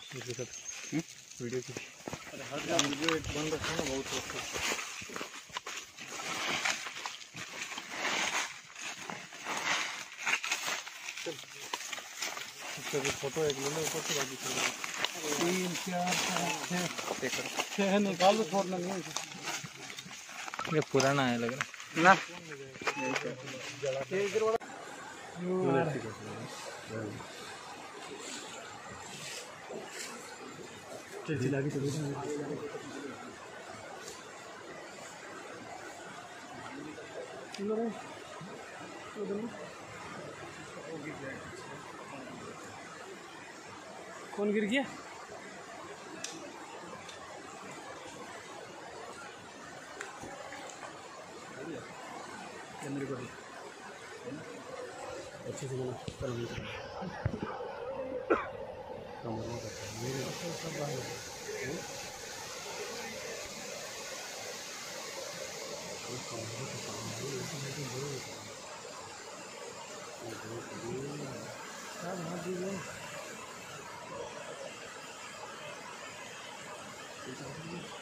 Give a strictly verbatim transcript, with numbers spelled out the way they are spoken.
video की अरे हर जगह वीडियो एक बंद रखा ना बहुत अच्छा फोटो एक ले लो ऊपर से बाकी तीन चार छः छः निकाल दो छोड़ना नहीं है ये पुराना है लग रहा ना चिल्ला के चलो कौन गिर गया मेरे को अच्छे से बोलो कल भी मेरे सब बाहर सब